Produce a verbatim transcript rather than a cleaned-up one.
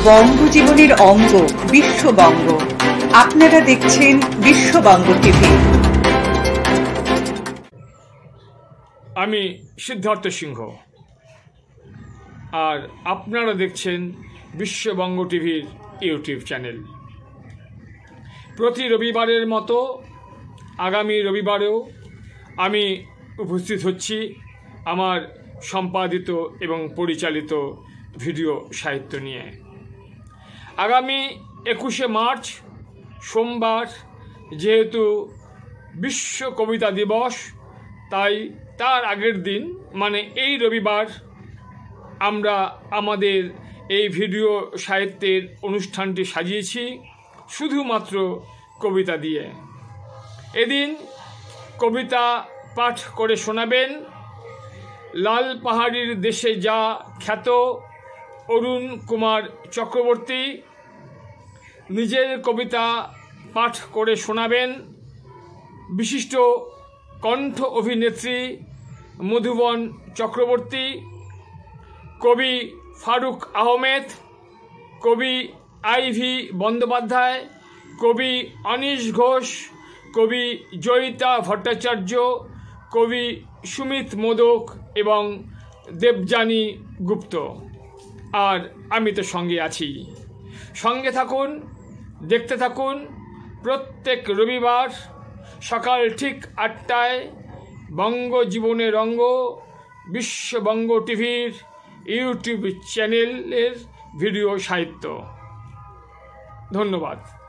বঙ্গজীবনের অঙ্গ বিশ্ববঙ্গ। আপনারা দেখছেন বিশ্ববঙ্গ টিভি। আমি সিদ্ধার্থ সিংহ, আর আপনারা দেখছেন বিশ্ববঙ্গ টিভির ইউটিউব চ্যানেল। প্রতি রবিবারের মতো আগামী রবিবারেও আমি উপস্থিত হচ্ছি আমার সম্পাদিত এবং পরিচালিত ভিডিও সাহিত্য নিয়ে। আগামী একুশে মার্চ সোমবার যেহেতু বিশ্ব কবিতা দিবস, তাই তার আগের দিন মানে এই রবিবার আমরা আমাদের এই ভিডিও সাহিত্যের অনুষ্ঠানটি সাজিয়েছি শুধুমাত্র কবিতা দিয়ে। এদিন কবিতা পাঠ করে শোনাবেন লাল পাহাড়ির দেশে যা খ্যাত অরুণ কুমার চক্রবর্তী। নিজের কবিতা পাঠ করে শোনাবেন বিশিষ্ট কণ্ঠ অভিনেত্রী মধুবন চক্রবর্তী, কবি ফারুক আহমেদ, কবি আইভি বন্দ্যোপাধ্যায়, কবি অনিশ ঘোষ, কবি জয়িতা ভট্টাচার্য, কবি সুমিত মোদক এবং দেবযানী গুপ্ত। আর আমি তো সঙ্গে আছি। সঙ্গে থাকুন, দেখতে থাকুন। প্রত্যেক রবিবার সকাল ঠিক আটটায় বঙ্গজীবনের অঙ্গ বিশ্ববঙ্গ টিভির ইউটিউব চ্যানেলের ভিডিও সাহিত্য। ধন্যবাদ।